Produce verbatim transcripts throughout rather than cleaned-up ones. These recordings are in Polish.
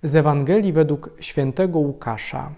Z Ewangelii według świętego Łukasza.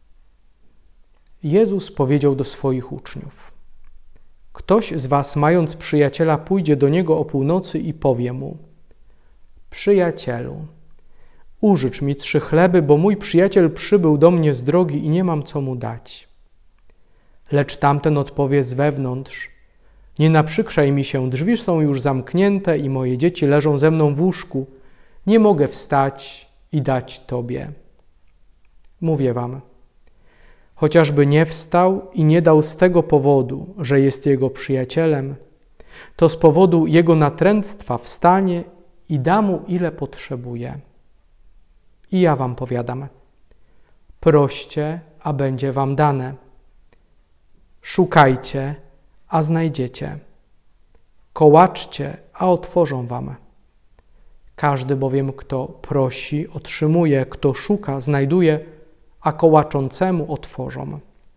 Jezus powiedział do swoich uczniów: Ktoś z was, mając przyjaciela, pójdzie do niego o północy i powie mu: Przyjacielu, użycz mi trzy chleby, bo mój przyjaciel przybył do mnie z drogi i nie mam co mu dać. Lecz tamten odpowie z wewnątrz: Nie naprzykrzaj mi się, drzwi są już zamknięte i moje dzieci leżą ze mną w łóżku. Nie mogę wstać i dać tobie. Mówię wam, chociażby nie wstał i nie dał z tego powodu, że jest jego przyjacielem, to z powodu jego natręctwa wstanie i da mu, ile potrzebuje. I ja wam powiadam, proście, a będzie wam dane. Szukajcie, a znajdziecie. Kołaczcie, a otworzą wam. Każdy bowiem, kto prosi, otrzymuje, kto szuka, znajduje, a kołaczącemu otworzą.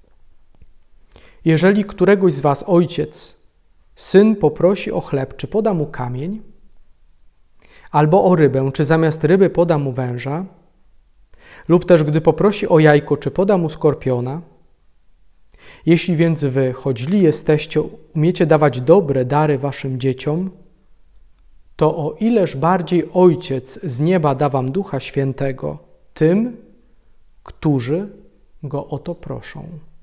Jeżeli któregoś z was ojciec, syn poprosi o chleb, czy poda mu kamień? Albo o rybę, czy zamiast ryby poda mu węża? Lub też gdy poprosi o jajko, czy poda mu skorpiona? Jeśli więc wy, choć źli jesteście, umiecie dawać dobre dary waszym dzieciom, to o ileż bardziej Ojciec z nieba da wam Ducha Świętego tym, którzy Go o to proszą.